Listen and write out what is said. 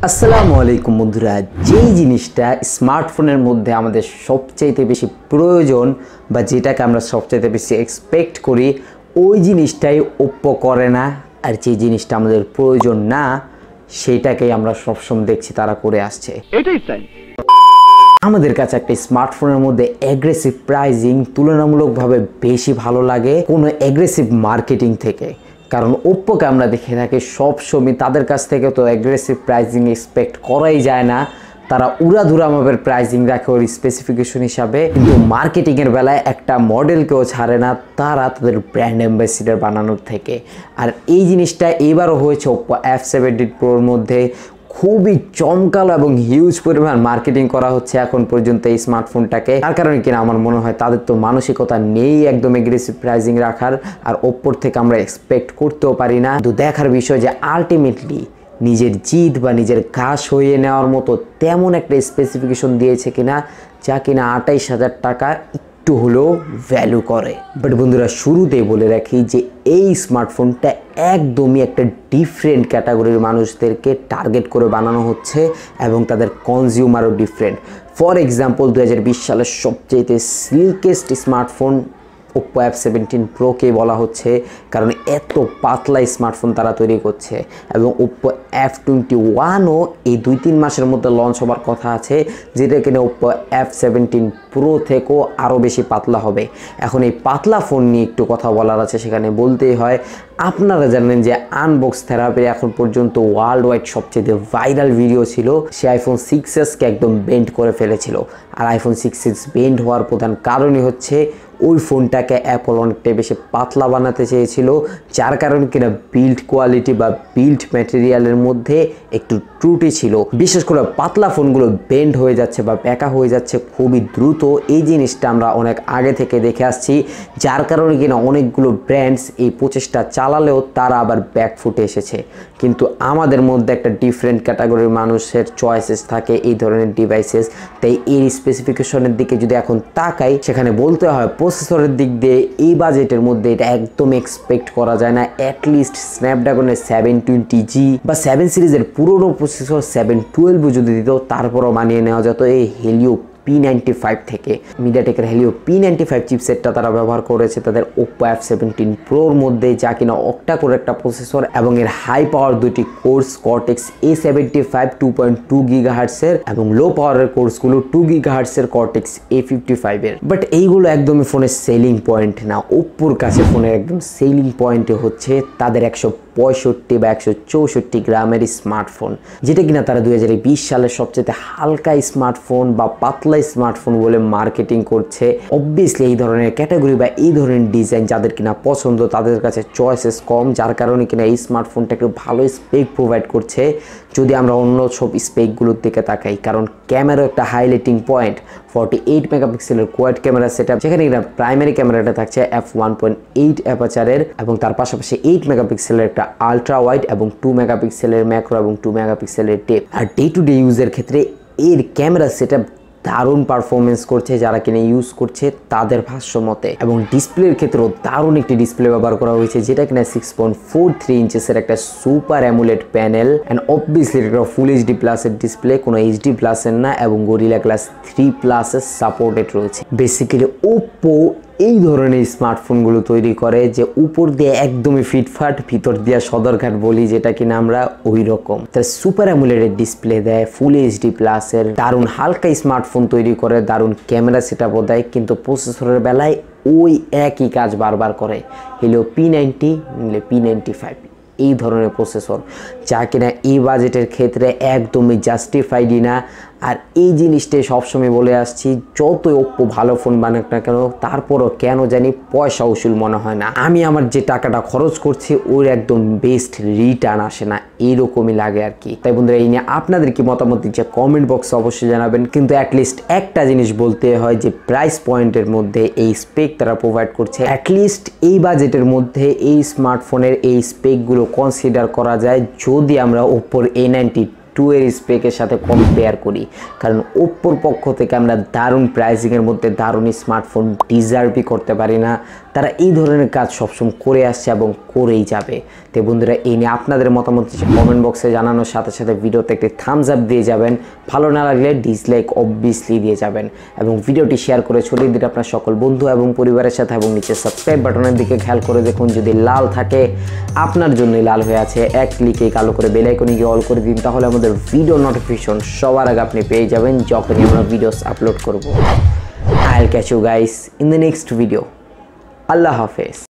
আসসালামু আলাইকুম বন্ধুরা, যেই জিনিসটা স্মার্টফোনের মধ্যে আমাদের সবচাইতে বেশি প্রয়োজন বা যেটাকে আমরা সবচাইতে বেশি এক্সপেক্ট করি ওই জিনিসটাই ওপ্পো করে না, আর যে জিনিসটা আমাদের প্রয়োজন না সেটাকেই আমরা সবসময় দেখছি তারা করে আসছে। এটাই তাই। আমাদের কাছে একটা স্মার্টফোনের মধ্যে অ্যাগ্রেসিভ প্রাইজিং তুলনামূলকভাবে বেশি ভালো লাগে কোনো অ্যাগ্রেসিভ মার্কেটিং থেকে, কারণ ওপ্পোকে আমরা দেখে থাকি সবসময় তাদের কাছ থেকে তো অ্যাগ্রেসিভ প্রাইজিং এক্সপেক্ট করাই যায় না, তারা উড়াধুরা মাপের প্রাইজিং রাখে ওর স্পেসিফিকেশন হিসাবে, কিন্তু মার্কেটিংয়ের বেলায় একটা মডেলকেও ছাড়ে না তারা তাদের ব্র্যান্ড অ্যাম্বাসিডার বানানোর থেকে। আর এই জিনিসটা এবারও হয়েছে ওপ্পো F17 Proর মধ্যে। খুবই চমকালো এবং হিউজ পরিমাণ মার্কেটিং করা হচ্ছে এখন পর্যন্ত এই স্মার্টফোনটাকে, তার কারণে কিনা আমার মনে হয় তাদের তো মানসিকতা নেই একদম এগ্রেসিভ প্রাইজিং রাখার, আর ওপ্পোর থেকে আমরা এক্সপেক্ট করতেও পারি না। কিন্তু দেখার বিষয় যে আলটিমেটলি নিজের জিদ বা নিজের ঘাস হইয়ে নেওয়ার মতো তেমন একটা স্পেসিফিকেশন দিয়েছে কিনা যা কিনা 28,000 টাকা একটু হলেও ভ্যালু করে। বাট বন্ধুরা, শুরুতেই বলে রাখি যে এই স্মার্টফোনটা একদমই একটা ডিফারেন্ট ক্যাটাগরির মানুষদেরকে টার্গেট করে বানানো হচ্ছে এবং তাদের কনজিউমারও ডিফারেন্ট। ফর এক্সাম্পল 2020 সালের সবচেয়ে স্লিকেস্ট স্মার্টফোন ওপ্পো F17 Proকে বলা হচ্ছে, কারণ এত পাতলা স্মার্টফোন তারা তৈরি করছে। এবং ওপ্পো F21ও এই 2-3 মাসের মধ্যে লঞ্চ হবার কথা আছে, যেটা কিনা ওপ্পো F17 Pro থেকেও আরও বেশি পাতলা হবে। এখন এই পাতলা ফোন নিয়ে একটু কথা বলার আছে, সেখানে বলতেই হয় আপনারা জানেন যে আনবক্স থেরাপির এখন পর্যন্ত ওয়ার্ল্ড ওয়াইড সবচেয়ে ভাইরাল ভিডিও ছিল, সে আইফোন 6s-কে একদম বেন্ড করে ফেলেছিল। আর আইফোন 6s বেন্ড হওয়ার প্রধান কারণই হচ্ছে ওই ফোনটাকে অ্যাপল অনেকটাই বেশি পাতলা বানাতে চেয়েছিল, যার কারণে কিনা বিল্ড কোয়ালিটি বা বিল্ড ম্যাটেরিয়ালের মধ্যে একটু ত্রুটি ছিল। বিশেষ করে পাতলা ফোনগুলো বেন্ড হয়ে যাচ্ছে বা ব্যাকা হয়ে যাচ্ছে খুবই দ্রুত, এই জিনিসটা আমরা অনেক আগে থেকে দেখে আসছি, যার কারণে কিনা অনেকগুলো ব্র্যান্ডস এই প্রচেষ্টা চালালেও তারা আবার ব্যাকফুটে এসেছে। কিন্তু আমাদের মধ্যে একটা ডিফারেন্ট ক্যাটাগরির মানুষের চয়েসেস থাকে এই ধরনের ডিভাইসেস, তাই এই স্পেসিফিকেশনের দিকে যদি এখন তাকাই সেখানে বলতে হয় প্রসেসরের দিক দিয়ে এই বাজেটের মধ্যে এটা একদম এক্সপেক্ট করা যায় না। অ্যাটলিস্ট স্ন্যাপড্রাগনের 720G বা 7 সিরিজের পুরনো প্রসেসর 712 যদি দিত তারপরও মানিয়ে নেওয়া যেত এই হেলিও P95 থেকে। মিডিয়াটেকের হেলিও P95 চিপসেটটা তারা ব্যবহার করেছে তাদের ওপ্পো F17 Proর মধ্যে, যা কিনা অক্টা কোর একটা প্রসেসর এবং এর হাই পাওয়ার দুটি কোর্স Cortex A75 2.2 GHz এর এবং লো পাওয়ারের কোর্সগুলো 2 GHz এর Cortex A55 এর। বাট এইগুলো একদমই ফোনের সেলিং পয়েন্ট না। ওপ্পোর কাছে ফোনের একদম সেলিং পয়েন্টে হচ্ছে তাদের 165 বা 164 গ্রামের স্মার্টফোন, যেটা কিনা তারা 2020 সালের সবচেয়ে হালকা স্মার্টফোন বা পাতলা স্মার্টফোন বলে মার্কেটিং করছে। অবভিয়াসলি এই ধরনের ক্যাটাগরি বা এই ধরনের ডিজাইন যাদের কিনা পছন্দ তাদের কাছে চয়েসেস কম, যার কারণে কিনা এই স্মার্টফোনটা একটু ভালো স্পেক প্রোভাইড করছে যদি আমরা অন্য সব স্পেকগুলোর দিকে তাকাই। কারণ ক্যামেরা একটা হাইলাইটিং পয়েন্ট, 48 মেগাপিক্সেলের কোয়াড ক্যামেরা সেটআপ, যেখানে কিনা প্রাইমারি ক্যামেরাটা থাকছে f1.8 অ্যাপাচারের এবং তার পাশাপাশি 8 মেগাপিক্সেলের একটা আলট্রা ওয়াইড এবং 2 মেগাপিক্সেলের ম্যাক্রো এবং 2 মেগাপিক্সেলের ডেপথ। আর ডে টু ডে ইউজের ক্ষেত্রে এর ক্যামেরা সেটআপ দারুণ পারফরমেন্স করছে যারা কিনা ইউজ করছে তাদের ভাষ্য মতে, এবং ডিসপ্লের ক্ষেত্রেও দারুণ একটি ডিসপ্লে ব্যবহার করা হয়েছে, যেটা কিনা 6.43 ইঞ্চেসের একটা super AMOLED panel and obviously এটা ফুল এইচডি প্লাসের ডিসপ্লে, কোনো এইচডি প্লাসের না, এবং গরিলা গ্লাস 3+ সাপোর্টেড রয়েছে। বেসিক্যালি ওপ্পো এই ধরনের স্মার্টফোনগুলো তৈরি করে যে উপর দিয়ে একদমই ফিটফাট, ভিতর দিয়ে সদরঘাট বলি যেটা কিনা আমরা ওই রকম। তার সুপার অ্যামোলেড ডিসপ্লে দেয়, ফুল এইচডি প্লাসের দারুণ হালকা স্মার্টফোন তৈরি করে, দারুণ ক্যামেরা সেটআপও দেয়, কিন্তু প্রসেসরের বেলায় ওই একই কাজ বারবার করে। হেলিও P90 নিলে P95 এই ধরনের প্রসেসর, যা কিনা এই বাজেটের ক্ষেত্রে একদমই জাস্টিফাইডই না। আর এই জিনিসটাই সবসময় বলে আসছি, যতই ওপ্পো ভালো ফোন বানাক না কেন তারপরও কেন জানি পয়সা উসুল মনে হয় না। আমি আমার যে টাকাটা খরচ করছি ওর একদম বেস্ট রিটার্ন আসে না, এইরকমই লাগে আর কি। তাই বন্ধুরা, এই নিয়ে আপনাদের কি মতামত দিচ্ছে কমেন্ট বক্সে অবশ্যই জানাবেন। কিন্তু অ্যাটলিস্ট একটা জিনিস বলতে হয় যে প্রাইস পয়েন্টের মধ্যে এই স্পেক তারা প্রোভাইড করছে, অ্যাটলিস্ট এই বাজেটের মধ্যে এই স্মার্টফোনের এই স্পেকগুলো কনসিডার করা যায় যদি আমরা ওপ্পোর A92 টু এর স্পেকের সাথে কম্পেয়ার করি, কারণ ওপ্পোর পক্ষ থেকে আমরা দারুণ প্রাইসিংয়ের মধ্যে দারুণ স্মার্টফোন ডিজার্ভই করতে পারি না। তারা এই ধরনের কাজ সবসময় করে আসছে এবং করেই যাবে। তো বন্ধুরা, এই নিয়ে আপনাদের মতামত কমেন্ট বক্সে জানানোর সাথে সাথে ভিডিওতে একটি থামস আপ দিয়ে যাবেন, ভালো না লাগলে ডিসলাইক অবভিয়াসলি দিয়ে যাবেন এবং ভিডিওটি শেয়ার করে ছড়িয়ে দিন আপনার সকল বন্ধু এবং পরিবারের সাথে। এবং নিচে সাবস্ক্রাইব বাটনের দিকে খেয়াল করে দেখুন, যদি লাল থাকে আপনার জন্যই লাল হয়ে আছে, এক ক্লিকেই কালো করে বেল আইকনে গিয়ে অল করে দিন, তাহলে আমাদের ভিডিও নোটিফিকেশন সবার আগে আপনি পেয়ে যাবেন যখনই আমরা ভিডিওস আপলোড করব। I'll catch you guys in the next video. আল্লাহ হাফেজ।